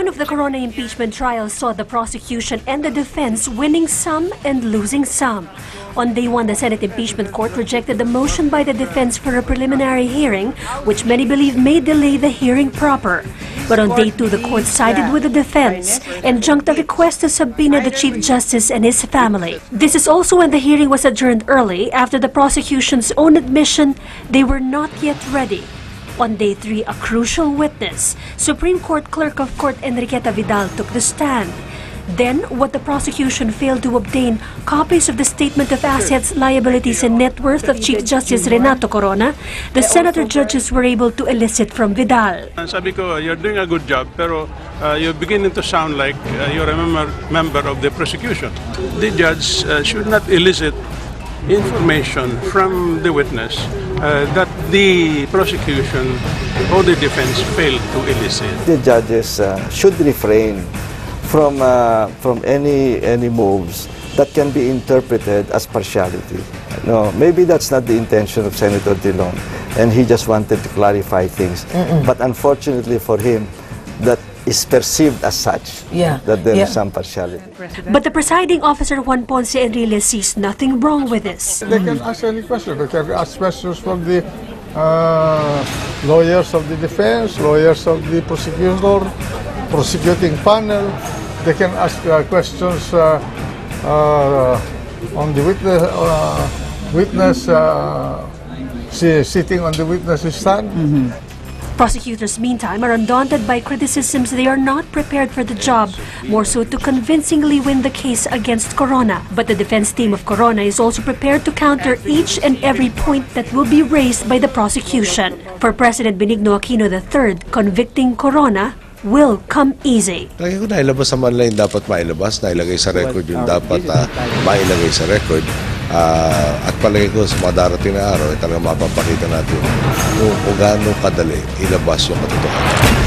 1 of the Corona impeachment trials saw the prosecution and the defense winning some and losing some. On day 1, the Senate Impeachment Court rejected the motion by the defense for a preliminary hearing, which many believe may delay the hearing proper. But on day 2, the court sided with the defense and junked a request to subpoena the Chief Justice and his family. This is also when the hearing was adjourned early after the prosecution's own admission they were not yet ready. On day 3, a crucial witness, Supreme Court Clerk of Court Enriqueta Vidal, took the stand. Then, what the prosecution failed to obtain, copies of the Statement of Assets, Liabilities, and Net Worth of Chief Justice Renato Corona, the senator judges were able to elicit from Vidal. Sabi ko, you're doing a good job, pero you're beginning to sound like you're a member of the prosecution. The judge should not elicit information from the witness that the prosecution or the defense failed to elicit. The judges should refrain from any moves that can be interpreted as partiality. No, maybe that's not the intention of Senator Dillon, and he just wanted to clarify things. But unfortunately for him, that is perceived as such, that there is some partiality. But the presiding officer, Juan Ponce Enrile, sees nothing wrong with this. They can ask any question. They can ask questions from the lawyers of the defense, lawyers of the prosecuting panel. They can ask questions on the witness sitting on the witness stand. Prosecutors, meantime, are undaunted by criticisms they are not prepared for the job, more so to convincingly win the case against Corona. But the defense team of Corona is also prepared to counter each and every point that will be raised by the prosecution. For President Benigno Aquino III, convicting Corona will come easy. Lagi ko nailabas naman lang yung dapat mailabas, nailagay sa record yung dapat mailagay sa record. At palagi ko sa mga darating na araw, talagang mapapakita natin kung gaano kadali ilabas yung katotohanan.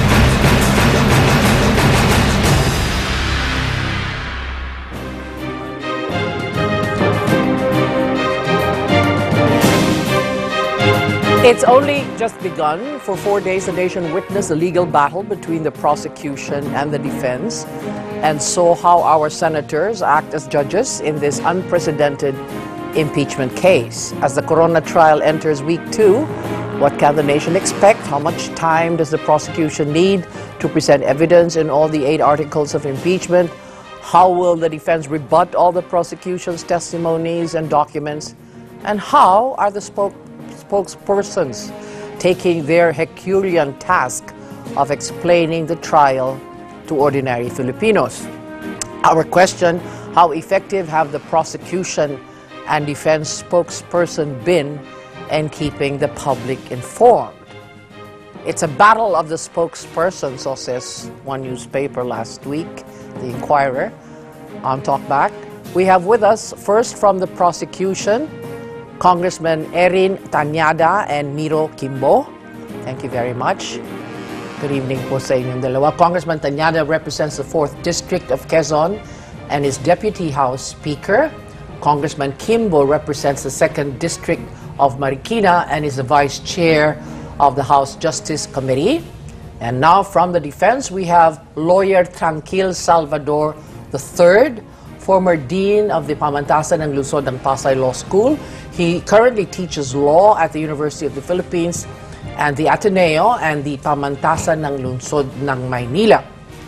It's only just begun. For 4 days, the nation witnessed a legal battle between the prosecution and the defense and saw how our senators act as judges in this unprecedented impeachment case. As the Corona trial enters week 2, what can the nation expect? How much time does the prosecution need to present evidence in all the 8 articles of impeachment? How will the defense rebut all the prosecution's testimonies and documents? And how are the spokespersons taking their Herculean task of explaining the trial to ordinary Filipinos? Our question, how effective have the prosecution and defense spokesperson been in keeping the public informed? It's a battle of the spokespersons, so says one newspaper last week, the Inquirer, on Talkback. We have with us, first from the prosecution, Congressman Erin, Tanada, and Miro, Quimbo. Thank you very much. Good evening po sa inyong dalawa. Congressman Tanada represents the 4th District of Quezon and is Deputy House Speaker. Congressman Quimbo represents the 2nd District of Marikina and is the Vice Chair of the House Justice Committee. And now from the defense, we have Lawyer Tranquil Salvador III, former Dean of the Pamantasan ng Lungsod ng Pasay Law School. He currently teaches law at the University of the Philippines and the Ateneo and the Pamantasan ng Lungsod ng Maynila.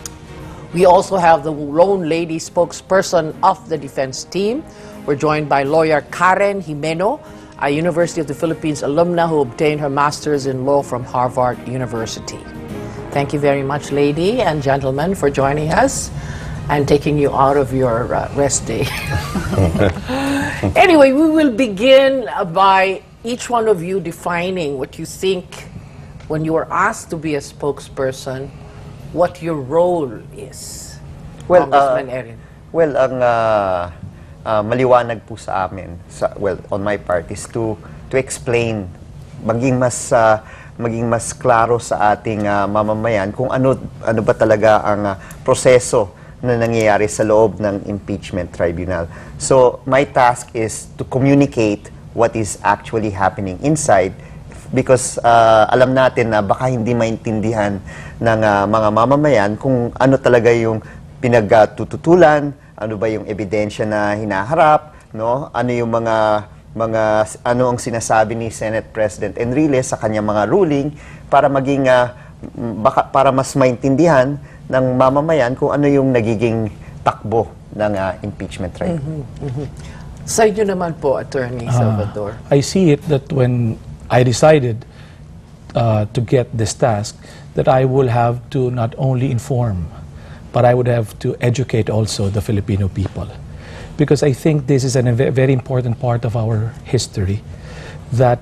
We also have the lone lady spokesperson of the defense team. We're joined by lawyer Karen Jimeno, a University of the Philippines alumna who obtained her master's in law from Harvard University. Thank you very much, lady and gentlemen, for joining us and taking you out of your rest day. Anyway, we will begin by each one of you defining what you think when you are asked to be a spokesperson, what your role is. Well, Congressman Erin. Well, ang maliwanag po sa amin, on my part, is to explain, maging mas klaro sa ating mamamayan kung ano ba talaga ang proseso na nangyayari sa loob ng impeachment tribunal. So, my task is to communicate what is actually happening inside because alam natin na baka hindi maintindihan ng mga mamamayan kung ano talaga yung pinagtututulan, ano ba yung ebidensya na hinaharap, no? Ano yung ano ang sinasabi ni Senate President Enriquez sa kanyang mga ruling para maging para mas maintindihan ng mamamayan kung ano yung nagiging takbo ng impeachment trial. Sa inyo naman po, Attorney Salvador. I see it that when I decided to get this task, that I will have to not only inform, but I would have to educate also the Filipino people. Because I think this is a very important part of our history, that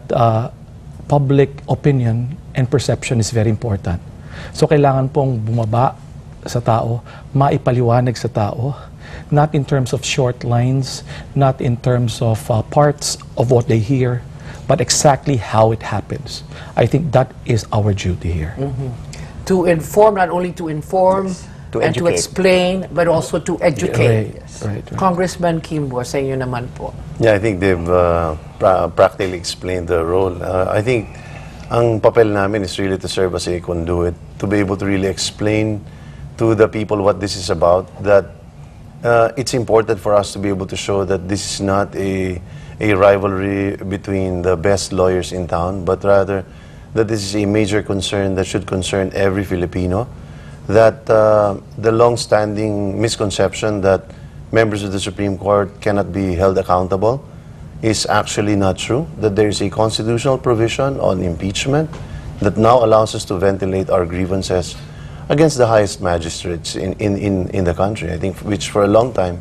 public opinion and perception is very important. So kailangan pong bumaba sa tao, maipaliwanag sa tao, not in terms of short lines, not in terms of parts of what they hear, but exactly how it happens. I think that is our duty here. To inform, not only to inform, To and to educate. explain, but also to educate. Right. Congressman Quimbo, sa inyo naman po. Yeah, I think they've practically explained the role. I think ang papel namin is really to serve as a conduit, to be able to really explain to the people what this is about, that it's important for us to be able to show that this is not a rivalry between the best lawyers in town, but rather that this is a major concern that should concern every Filipino, that the long-standing misconception that members of the Supreme Court cannot be held accountable is actually not true, that there is a constitutional provision on impeachment that now allows us to ventilate our grievances against the highest magistrates in the country, I think, which for a long time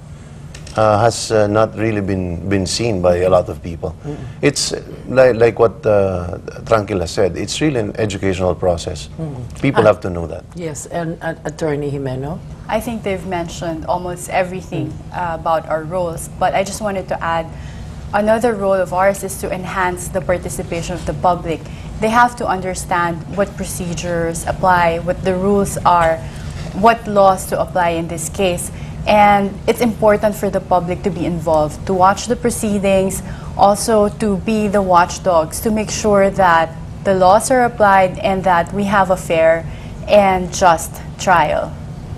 has not really been seen by a lot of people. It's like what Tranquil has said, it's really an educational process. People have to know that. Yes, and Attorney Jimeno? I think they've mentioned almost everything about our roles, but I just wanted to add another role of ours is to enhance the participation of the public. They have to understand what procedures apply, what the rules are, what laws to apply in this case. And it's important for the public to be involved, to watch the proceedings, also to be the watchdogs, to make sure that the laws are applied and that we have a fair and just trial.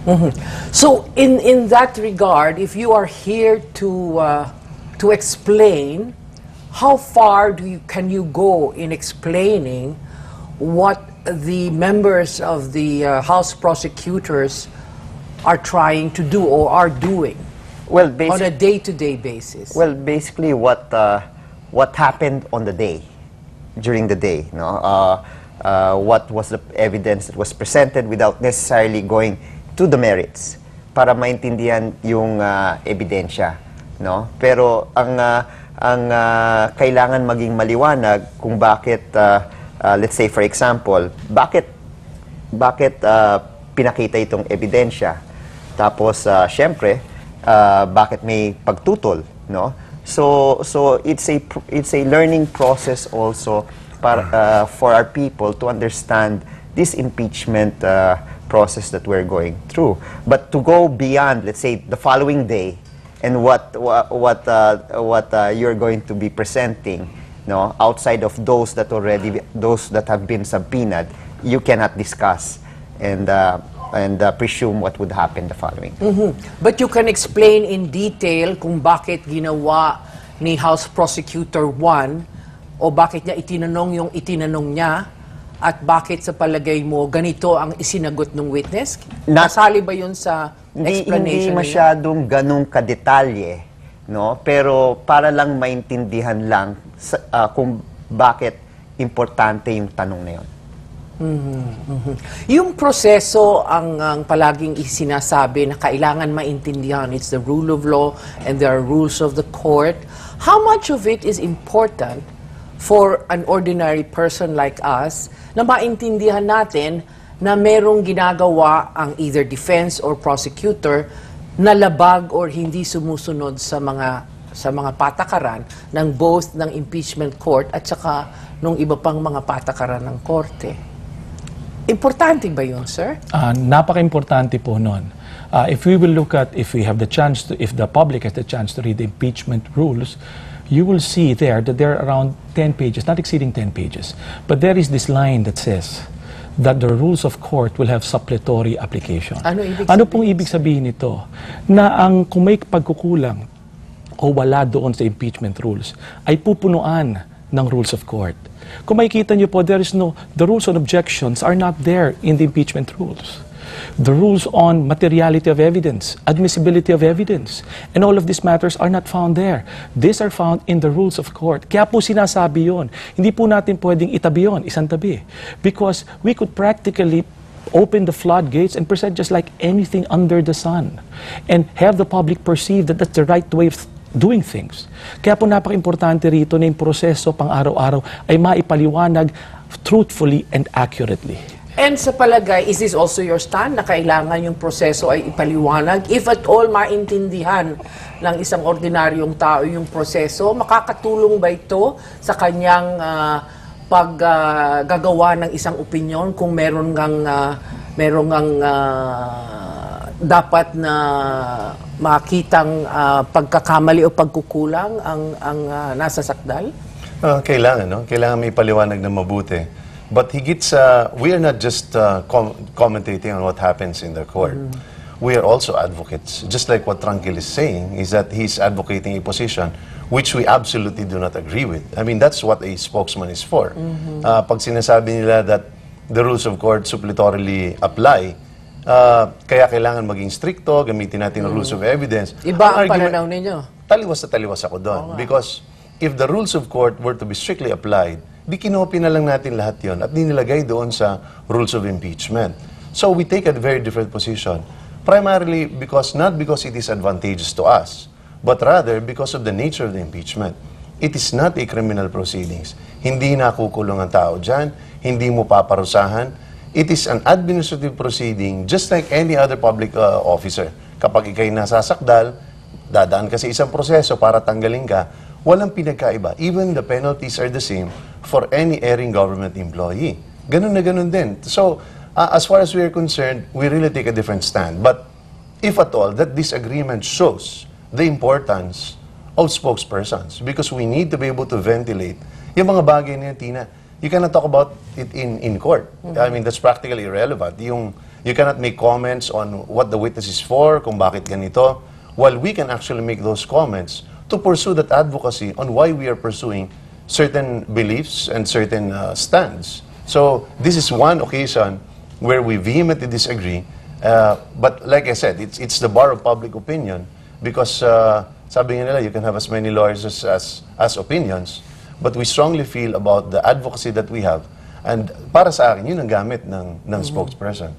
So in that regard, if you are here to explain, how far can you go in explaining what the members of the House prosecutors are trying to do or are doing on a day-to-day basis? Well, basically what happened on the day, during the day, no? What was the evidence that was presented without necessarily going to the merits para maintindihan yung ebidensya, no? Pero ang kailangan maging maliwanag kung bakit let's say for example, bakit pinakita itong ebidensya. Tapos syempre bakit may pagtutol, no? So it's a learning process also para for our people to understand this impeachment process that we're going through. But to go beyond, let's say, the following day and what you're going to be presenting, no, outside of those that have been subpoenaed, you cannot discuss and presume what would happen the following. But you can explain in detail kung bakit ginawa ni House Prosecutor 1 o bakit niya itinanong niya at bakit sa palagay mo ganito ang isinagot ng witness? Nasali ba yun sa explanation? Hindi masyadong ganong kadetalye, no? Pero para lang maintindihan lang kung bakit importante yung tanong na yun. Yung proseso ang palaging isinasabi na kailangan maintindihan. It's the rule of law and there are rules of the court. How much of it is important for an ordinary person like us na maintindihan natin na merong ginagawa ang either defense or prosecutor na labag or hindi sumusunod sa mga patakaran ng both ng impeachment court at saka nung iba pang mga patakaran ng korte? Importante ba yun, sir? Napaka-importante po nun. If we will look at, if we have the chance to, if the public has the chance to read the impeachment rules, you will see there that there are around 10 pages, not exceeding 10 pages. But there is this line that says that the rules of court will have supplementary application. Ano pong ibig sabihin nito? Na kung may pagkukulang o wala doon sa impeachment rules, ay pupunuan ng rules of court. Kung makikita niyo po, the rules on objections are not there in the impeachment rules. The rules on materiality of evidence, admissibility of evidence, and all of these matters are not found there. These are found in the rules of court. Kaya po sinasabi yun. Hindi po natin pwedeng itabi yun, isang tabi. Because we could practically open the floodgates and present just like anything under the sun and have the public perceive that that's the right way of doing things. Kaya po napaka-importante rito na yung proseso pang araw-araw ay maipaliwanag truthfully and accurately. And sa palagay, is this also your stand na kailangan yung proseso ay ipaliwanag? If at all maintindihan ng isang ordinaryong tao yung proseso, makakatulong ba ito sa kanyang paggagawa ng isang opinyon kung meron ngang dapat na makitang pagkakamali o pagkukulang ang nasa sakdal? Kailangan, no? Kailangan may paliwanag na mabuti. But we are not just commentating on what happens in the court. We are also advocates. Just like what Tranquil is saying, is that he's advocating a position which we absolutely do not agree with. I mean, that's what a spokesman is for. Pag sinasabi nila that the rules of court suppletorily apply, kaya kailangan maging stricto, gamitin natin ang rules of evidence. Iba ang pananaw ninyo? Taliwas na taliwas ako doon. Because if the rules of court were to be strictly applied, di kinopy na lang natin lahat yon at nilagay doon sa rules of impeachment. So we take a very different position. Primarily not because it is advantageous to us, but rather because of the nature of the impeachment. It is not a criminal proceedings. Hindi nakukulong ang tao dyan, hindi mo paparusahan. It is an administrative proceeding just like any other public officer. Kapag ikay nasasakdal, dadaan ka sa isang proseso para tanggalin ka, walang pinagkaiba. Even the penalties are the same for any erring government employee. Ganun na ganun din. So, as far as we are concerned, we really take a different stand. But if at all, that disagreement shows the importance of spokespersons because we need to be able to ventilate yung mga bagay na yun, Tina. You cannot talk about it in court. I mean, that's practically irrelevant. You cannot make comments on what the witness is for, kung bakit ganito, while we can actually make those comments to pursue that advocacy on why we are pursuing certain beliefs and certain stands. So this is one occasion where we vehemently disagree. But like I said, it's the bar of public opinion because sabi nga nila, you can have as many lawyers as opinions, but we strongly feel about the advocacy that we have. And para sa akin, yun ang gamit ng spokesperson.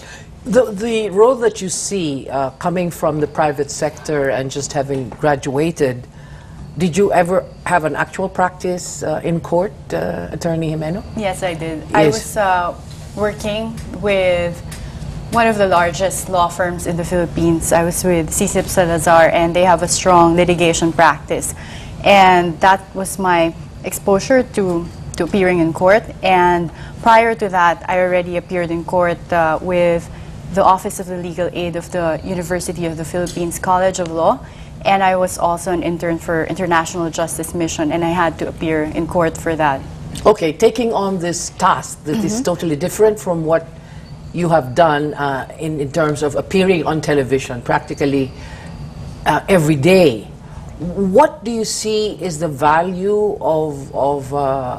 The role that you see coming from the private sector and just having graduated, did you ever have an actual practice in court, Attorney Jimeno? Yes, I did. Yes. I was working with one of the largest law firms in the Philippines. I was with CSIP Salazar, and they have a strong litigation practice. And that was my exposure to appearing in court. And prior to that, I already appeared in court with the Office of the Legal Aid of the University of the Philippines College of Law. And I was also an intern for International Justice Mission, and I had to appear in court for that. Okay, taking on this task that is totally different from what you have done in terms of appearing on television practically every day. What do you see is the value of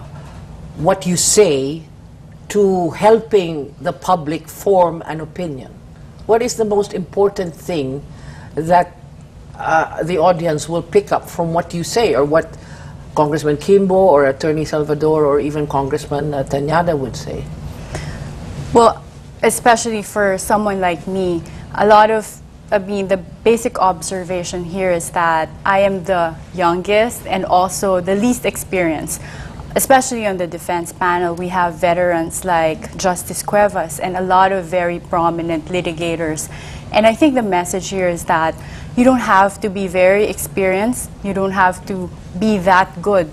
what you say to helping the public form an opinion? What is the most important thing that the audience will pick up from what you say, or what Congressman Quimbo or Attorney Salvador or even Congressman Tanada would say? Well, especially for someone like me, the basic observation here is that I am the youngest and also the least experienced. Especially on the defense panel, we have veterans like Justice Cuevas and a lot of very prominent litigators. And I think the message here is that you don't have to be very experienced, you don't have to be that good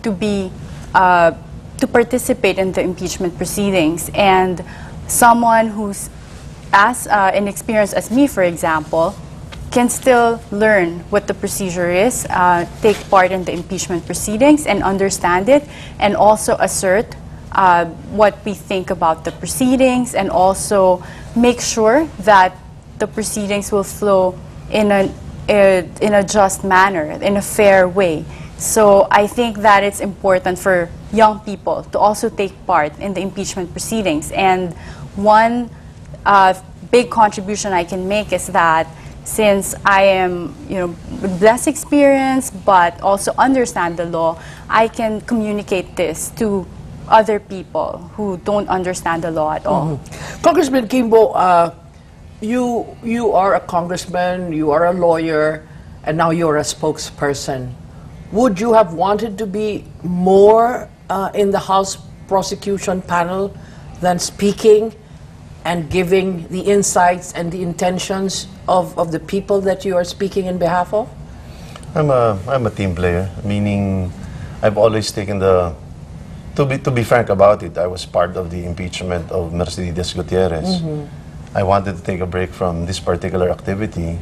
to participate in the impeachment proceedings. And someone who's as inexperienced as me, for example, can still learn what the procedure is, take part in the impeachment proceedings and understand it, and also assert what we think about the proceedings, and also make sure that the proceedings will flow in a just manner, in a fair way. So I think that it's important for young people to also take part in the impeachment proceedings. And one big contribution I can make is that since I am, with less experience but also understand the law, I can communicate this to other people who don't understand the law at all. Congressman Quimbo, you are a congressman, you are a lawyer, and now you're a spokesperson. Would you have wanted to be more in the House prosecution panel than speaking and giving the insights and the intentions of the people that you are speaking in behalf of? I'm a team player, meaning I've always taken the... To be frank about it, I was part of the impeachment of Mercedes Gutierrez. I wanted to take a break from this particular activity.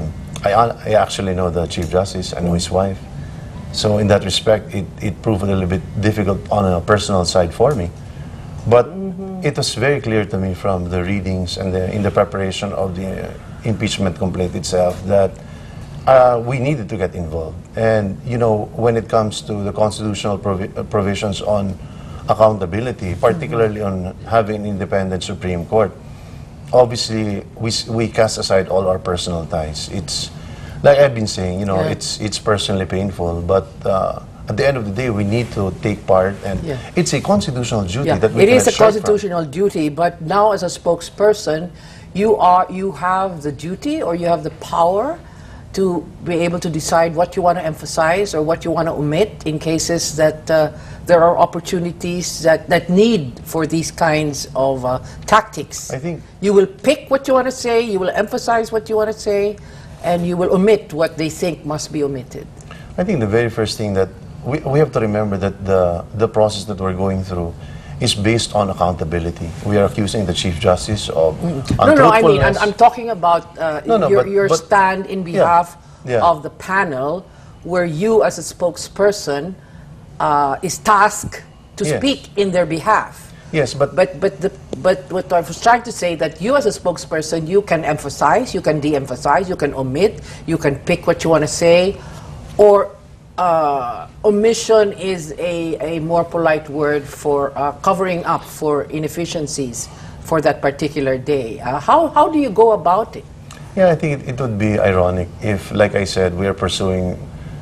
I actually know the Chief Justice, I know his wife. So in that respect, it proved a little bit difficult on a personal side for me. But it was very clear to me from the readings and in the preparation of the impeachment complaint itself that we needed to get involved. And, when it comes to the constitutional provisions on accountability, particularly on having an independent Supreme Court, obviously we cast aside all our personal ties. It's, like I've been saying, it's personally painful, but at the end of the day, we need to take part, and it's a constitutional duty that we It is a constitutional duty, but now as a spokesperson, you have the duty or you have the power to be able to decide what you want to emphasize or what you want to omit in cases that there are opportunities that need for these kinds of tactics. I think you will pick what you want to say, you will emphasize what you want to say, and you will omit what they think must be omitted. I think the very first thing that we have to remember that the process that we're going through is based on accountability. We are accusing the Chief Justice of untruthfulness. No, I mean, I'm talking about your stand in behalf of the panel, where you as a spokesperson is tasked to speak in their behalf. Yes, but what I was trying to say, that you as a spokesperson, you can emphasize, you can de-emphasize, you can omit, you can pick what you want to say, or omission is a more polite word for covering up for inefficiencies for that particular day. How do you go about it? Yeah, I think it would be ironic if, like I said, we're pursuing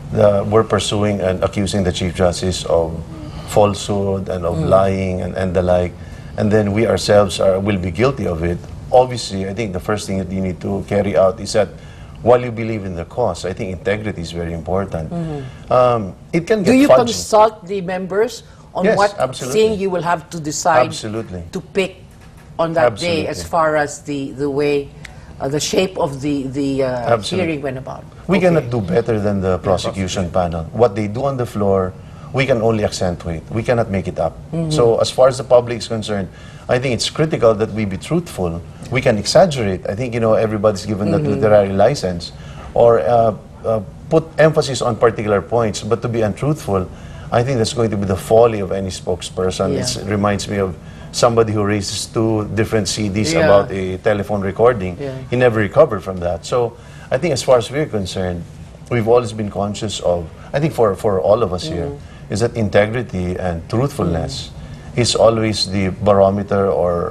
and accusing the Chief Justice of falsehood and of lying and the like, and then we ourselves will be guilty of it. Obviously, I think the first thing that you need to carry out is that while you believe in the cause, I think integrity is very important. It can get Do you fudgy. consult the members on what thing you will have to decide to pick on that day, as far as the way, the shape of the hearing went about? We cannot do better than the prosecution panel. What they do on the floor, we can only accentuate. We cannot make it up. So as far as the public is concerned, I think it's critical that we be truthful. We can exaggerate. I think, everybody's given that literary license, or put emphasis on particular points, but to be untruthful, I think that's going to be the folly of any spokesperson. It reminds me of somebody who raises 2 different CDs about a telephone recording. He never recovered from that. So I think as far as we're concerned, we've always been conscious of, I think for all of us here, is that integrity and truthfulness is always the barometer or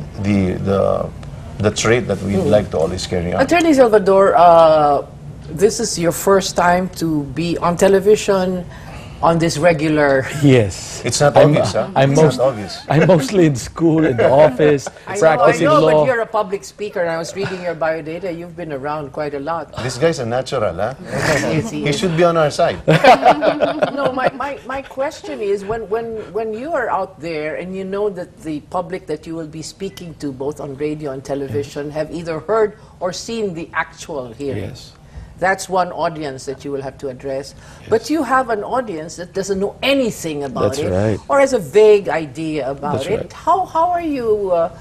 the trait that we'd like to always carry on. Attorney Salvador, this is your first time to be on television on this regular... Yes. It's not obvious, huh? It's not obvious. I'm mostly in school, in the office, practicing law. I know, law. but you're a public speaker, and I was reading your biodata. You've been around quite a lot. This guy's a natural, huh? He should be on our side. No, my question is, when you are out there and you know that the public that you will be speaking to, both on radio and television, have either heard or seen the actual hearing. Yes. That's one audience that you will have to address. Yes. But you have an audience that doesn't know anything about it, or has a vague idea about it. How are you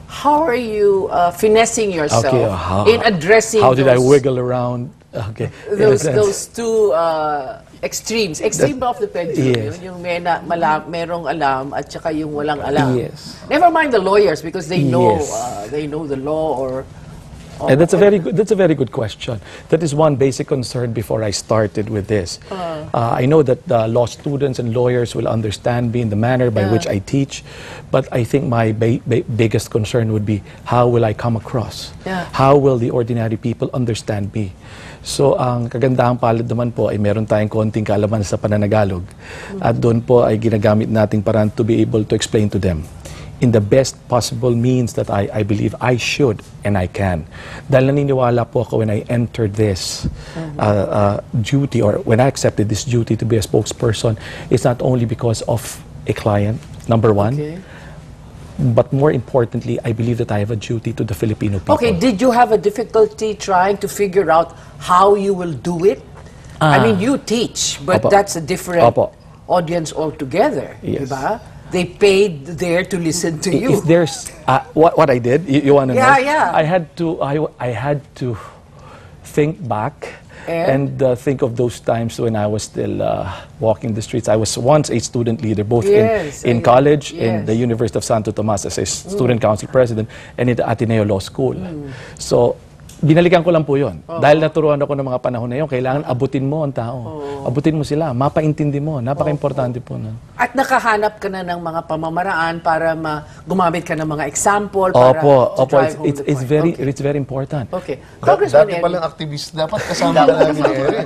how are you finessing yourself Okay, in addressing how did I those, wiggle around? Okay, those two extremes? Extreme of the pendulum, Yes. yung merong alam at saka yung walang alam. Yes. Never mind the lawyers because they know Yes. they know the law or. And that's a very good question. That is one basic concern before I started with this. I know that law students and lawyers will understand me in the manner by which I teach, but I think my biggest concern would be how will I come across? Yeah. How will the ordinary people understand me? So ang kagandahang palad naman po ay meron tayong konting kaalaman sa pananagalog. At doon po ay ginagamit nating paraan to be able to explain to them in the best possible means that I believe I should and I can. Dahil naniniwala po ako when I entered this duty, or when I accepted this duty to be a spokesperson, it's not only because of a client, number one, but more importantly, I believe that I have a duty to the Filipino people. Okay, did you have a difficulty trying to figure out how you will do it? I mean, you teach, but Opo. that's a different Opo. audience altogether, Yes. diba? They paid there to listen to you. If there's what I did, you want to know? Yeah. I had to think back and think of those times when I was still walking the streets. I was once a student leader, both in college, in the University of Santo Tomas as a student council president, and in the Ateneo Law School. So, binalikan ko lang po yun. Dahil naturuan ako ng mga panahon na yun, kailangan abutin mo ang tao. Abutin mo sila, mapaintindi mo. Napaka-importante po nun. At nakahanap ka na ng mga pamamaraan para gumamit ka ng mga example para to drive home the point. It's very important. Okay. Congressman Dati Erin. palang activist, dapat kasama ka namin ni Erin.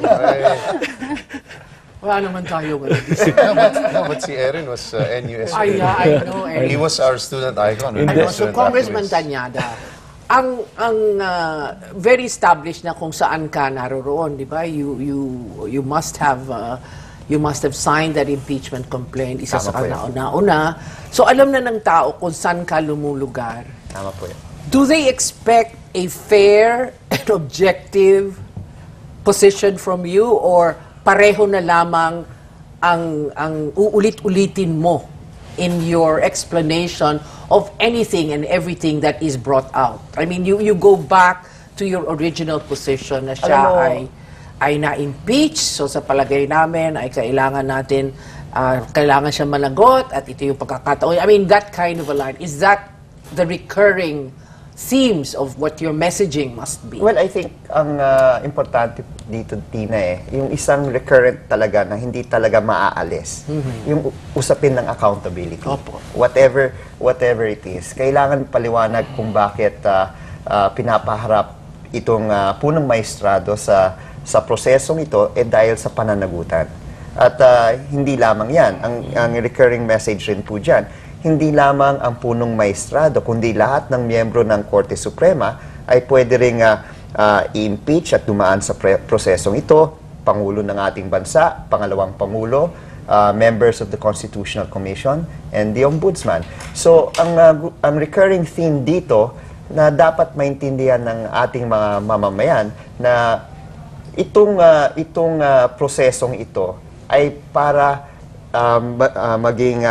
Wala naman tayo ngayon. But si Erin was NUS. I know, Erin. He was our student icon. So, Congressman Tanada, ang very established na kung saan ka naroroon, di ba? You must have signed that impeachment complaint. Isa sa nauna. So alam na ng tao kung saan ka lumulugar. Tama po yan. Do they expect a fair and objective position from you, or pareho na lamang ang uulit-ulitin mo in your explanation of anything and everything that is brought out? I mean, you go back to your original position na siya ay na-impeach. So sa palagay namin ay kailangan siya managot at ito yung pagkakataon. I mean, that kind of a line. Is that the recurring themes of what your messaging must be? Well, I think ang importante dito, Tina, yung isang recurrent talaga na hindi talaga maaalis. Yung usapin ng accountability. Opo. Whatever it is. Kailangan paliwanag kung bakit pinapaharap itong punong maestrado sa prosesong ito dahil sa pananagutan. At hindi lamang yan. Ang recurring message rin po dyan, hindi lamang ang punong maestrado, kundi lahat ng miyembro ng Korte Suprema ay pwede ring i-impeach at dumaan sa prosesong ito. Pangulo ng ating bansa, pangalawang Pangulo, members of the Constitutional Commission, and the Ombudsman. So, ang recurring theme dito na dapat maintindihan ng ating mga mamamayan na itong prosesong ito ay para maging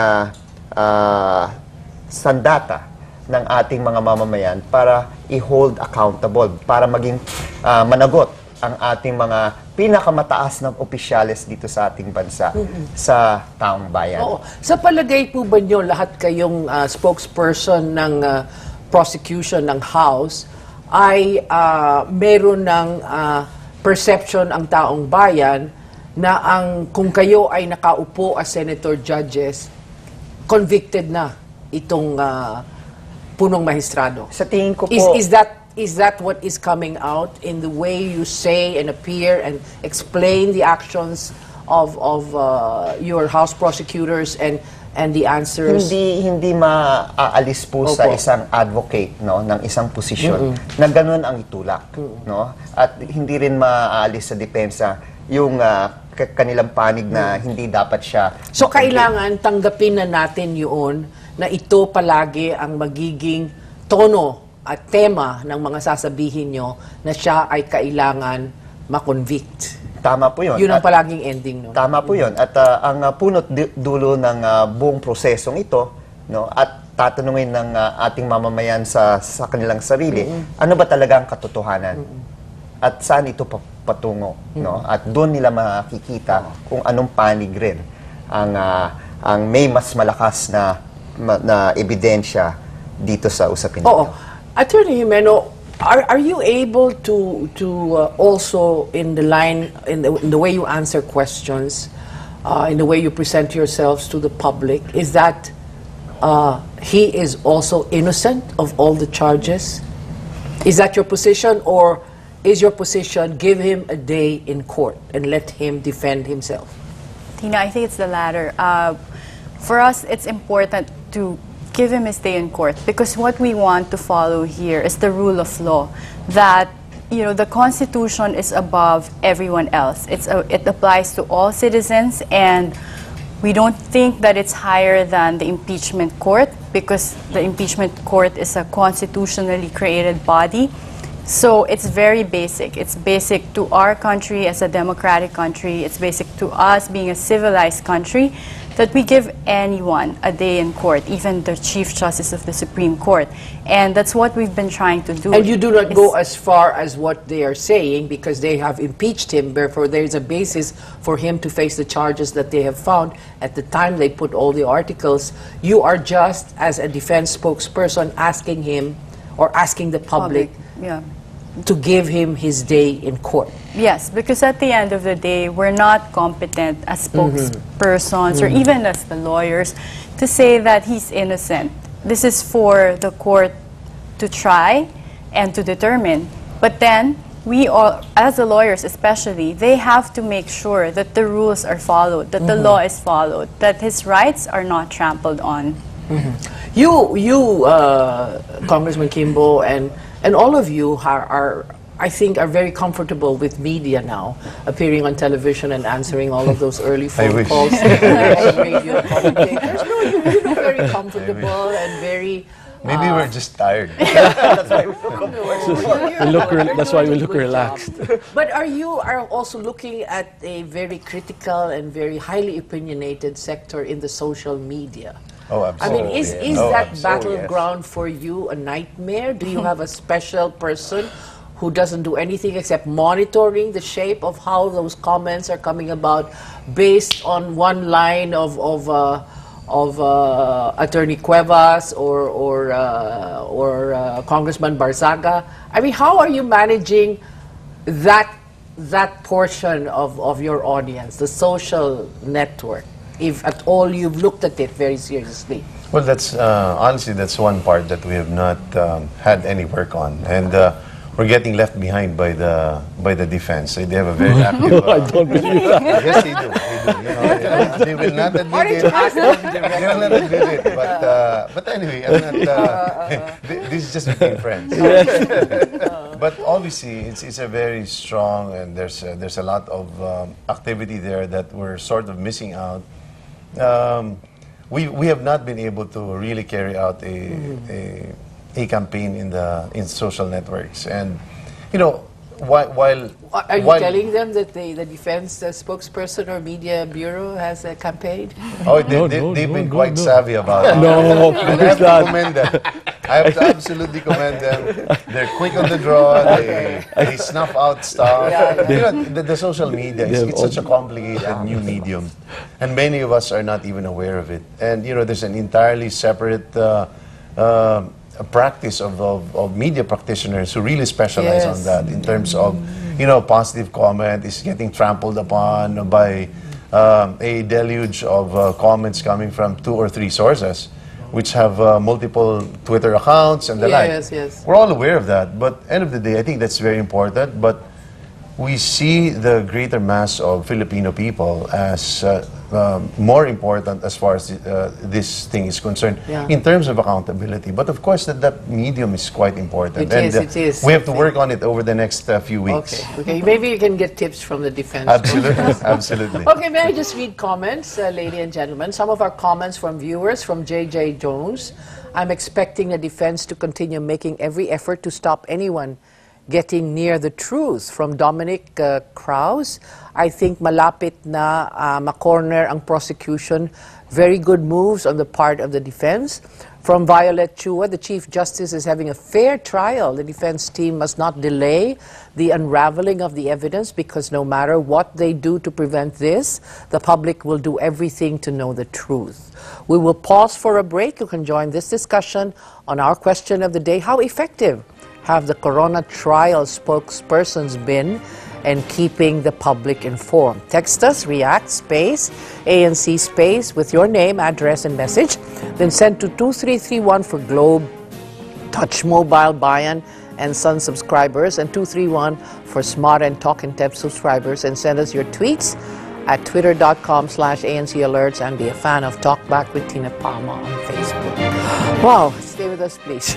sandata ng ating mga mamamayan para i-hold accountable, para maging managot ang ating mga pinakamataas na opisyales dito sa ating bansa, sa taong bayan. Oo. Sa palagay po ba nyo, lahat kayong spokesperson ng prosecution ng House ay meron ng perception ang taong bayan na kung kayo ay nakaupo as senator judges, convicted na itong punong magistrado? Sa tingin ko po, is that what is coming out in the way you say and appear and explain the actions of your House prosecutors and the answers? Hindi maaalis po sa isang advocate, no, ng isang posisyon na ganun ang itulak, no? At hindi rin maaalis sa depensa yung kanilang panig na hindi dapat siya. So kailangan tanggapin na natin yun na ito palagi ang magiging tono at tema ng mga sasabihin nyo na siya ay kailangan makonvict. Tama po yun. Yun ang palaging ending, no? Tama po yun. At ang punot dulo ng buong prosesong ito no, at tatanungin ng ating mamamayan sa kanilang sarili, ano ba talaga ang katotohanan? At saan ito patungo, no? At doon nila makikita kung anong panig rin ang may mas malakas na ebidensya dito sa usapin nito. Attorney Jimeno, are you able to also in the way you answer questions, in the way you present yourselves to the public, is that he is also innocent of all the charges? Is that your position, or is your position give him a day in court and let him defend himself? Tina, I think it's the latter. For us, it's important to give him his day in court, because what we want to follow here is the rule of law, that the Constitution is above everyone else. It applies to all citizens, and we don't think that it's higher than the impeachment court, because the impeachment court is a constitutionally created body. So it's very basic. It's basic to our country as a democratic country. It's basic to us being a civilized country, that we give anyone a day in court, even the Chief Justice of the Supreme Court. And that's what we've been trying to do. And you do not go as far as what they are saying, because they have impeached him, therefore there is a basis for him to face the charges that they have found at the time they put all the articles. You are just, as a defense spokesperson, asking him, or asking the public, to give him his day in court. Yes, because at the end of the day, we're not competent as spokespersons or even as the lawyers to say that he's innocent. This is for the court to try and to determine. But then, we all, as the lawyers especially, they have to make sure that the rules are followed, that the law is followed, that his rights are not trampled on. You, Congressman Quimbo, and all of you I think, are very comfortable with media now, appearing on television and answering all of those early phone calls. Radio commentators. No, you look very comfortable and very... Maybe we're just tired. That's why we look that's why we look relaxed. But are you also looking at a very critical and very highly opinionated sector in the social media? Oh, absolutely. I mean, is that battleground for you a nightmare? Do you have a special person who doesn't do anything except monitoring the shape of how those comments are coming about, based on one line of Attorney Cuevas or Congressman Barzaga? I mean, how are you managing that portion of your audience, the social network, if at all you've looked at it very seriously? Well, that's honestly, that's one part that we have not had any work on, and we're getting left behind by the defense. They have a very active... I don't believe that. Yes, they do. They will not admit it. They will not admit it. But anyway, I'm not... this is just between friends. But obviously, it's a very strong, and there's a lot of activity there that we're sort of missing out. We have not been able to really carry out a campaign in social networks, and while are you telling them that the defense spokesperson or media bureau has a campaign? Oh, they've been quite savvy about it. No, and I have to commend them. I have to absolutely commend them. They're quick on the draw. They snuff out stuff. The social media it's such a complicated new medium, and many of us are not even aware of it. And there's an entirely separate a practice of media practitioners who really specialize on that, in terms of positive comment is getting trampled upon by a deluge of comments coming from 2 or 3 sources, which have multiple Twitter accounts and the like. Yes. We're all aware of that, but end of the day, I think that's very important. But we see the greater mass of Filipino people as more important as far as this thing is concerned, in terms of accountability. But of course, that medium is quite important. It is. We have to work on it over the next few weeks. Okay. Maybe you can get tips from the defense. Absolutely. Okay, may I just read comments, ladies and gentlemen? Some of our comments from viewers, from JJ Jones. I'm expecting the defense to continue making every effort to stop anyone getting near the truth. From Dominic Krause, I think malapit na ma-corner ang prosecution. Very good moves on the part of the defense. From Violet Chua, the Chief Justice is having a fair trial. The defense team must not delay the unraveling of the evidence because no matter what they do to prevent this, the public will do everything to know the truth. We will pause for a break. You can join this discussion on our question of the day. How effective have the Corona trial spokespersons been and keeping the public informed? Text us, react, space, ANC space with your name, address, and message. Then send to 2331 for Globe, Touch Mobile, Bayan, and Sun subscribers, and 231 for Smart and Talk and Tep subscribers. And send us your tweets at twitter.com/ANC Alerts and be a fan of Talkback with Tina Palma on Facebook. Wow, stay with us, please.